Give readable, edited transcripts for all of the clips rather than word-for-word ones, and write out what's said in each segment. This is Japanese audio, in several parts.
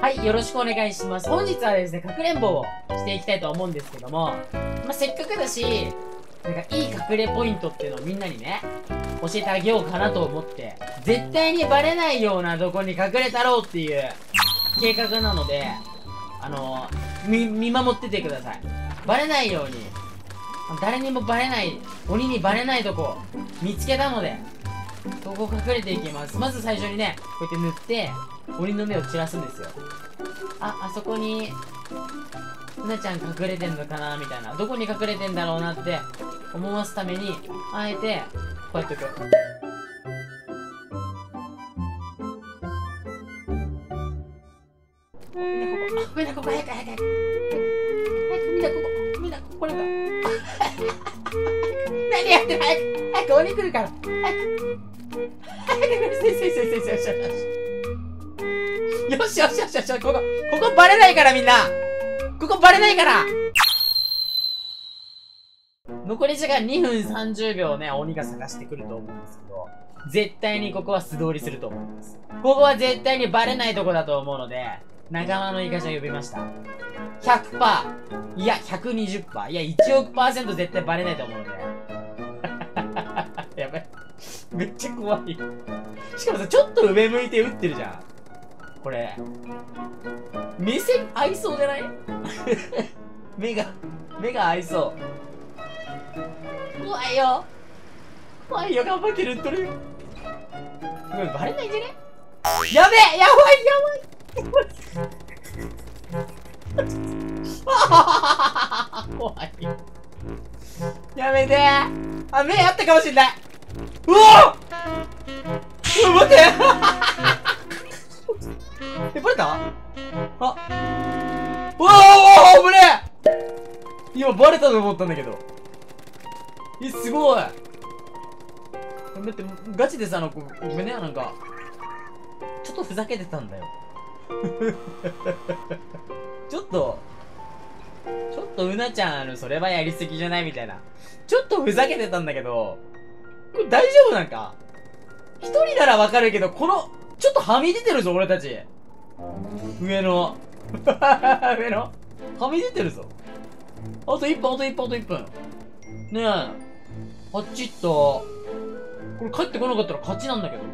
はい、よろしくお願いします。本日はですね、かくれんぼをしていきたいと思うんですけども、せっかくだし、なんかいい隠れポイントっていうのをみんなにね、教えてあげようかなと思って、絶対にバレないようなとこに隠れたろうっていう計画なので、見守っててください。バレないように、誰にもバレない、鬼にバレないとこ見つけたので、そこ隠れていきます。まず最初にね、こうやって塗って、鬼の目を散らすんですよ。あそこに、ふなちゃん隠れてんのかなみたいな。どこに隠れてんだろうなって思わすために、あえて、こうやっておく。みんなここ、早く。早く、みんなここ、これか。何やってる早く鬼来るから。早く。よし、ここバレないからみんな。ここバレないから。残り時間2分30秒ね、鬼が探してくると思うんですけど、絶対にここは素通りすると思います。ここは絶対にバレないとこだと思うので、仲間のイカちゃん呼びました。100%、いや、120%、いや、1億%絶対バレないと思うので。やばい。めっちゃ怖い。しかもさ、ちょっと上向いて撃ってるじゃん。これ。目線合いそうじゃない目が合いそう。怖いよ、頑張ってる、撃っとるよ。これバレないんじゃね？やべえ、やばい怖い。やめてー。目あったかもしんない。うおー、待ってバレた？うわー、危ねえ。今バレたと思ったんだけど。すごい。だってガチでさ、ごめんね、なんかちょっとふざけてたんだよ。ちょっとうなちゃん、それはやりすぎじゃないみたいな。ちょっとふざけてたんだけど、これ大丈夫なんか？一人ならわかるけど、ちょっとはみ出てるぞ、俺たち。上の。はみ出てるぞ。あと1分。ねえ。あっち行った。これ帰ってこなかったら勝ちなんだけど。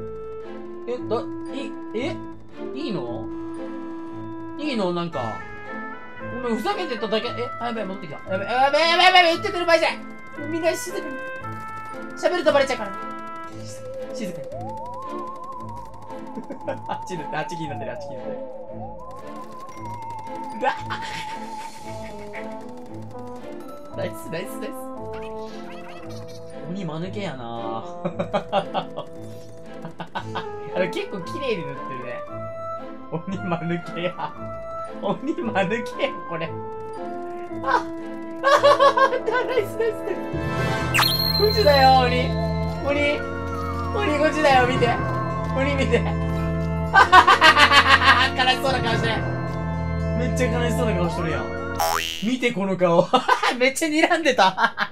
いいのなんか。ごめん、ふざけてただけ。やばい、戻ってきた。やばい、言ってくる場合じゃん。みんな静かに。喋るとバレちゃうから。静かに。あっちになってる。うわナイス。鬼間抜けやな結構綺麗に塗ってるね。鬼間抜けや、これ。ナイス。こっちだよ、鬼こっちだよ、見て。悲しそうな顔してる。めっちゃ悲しそうな顔してるやん。見てこの顔。めっちゃ睨んでた。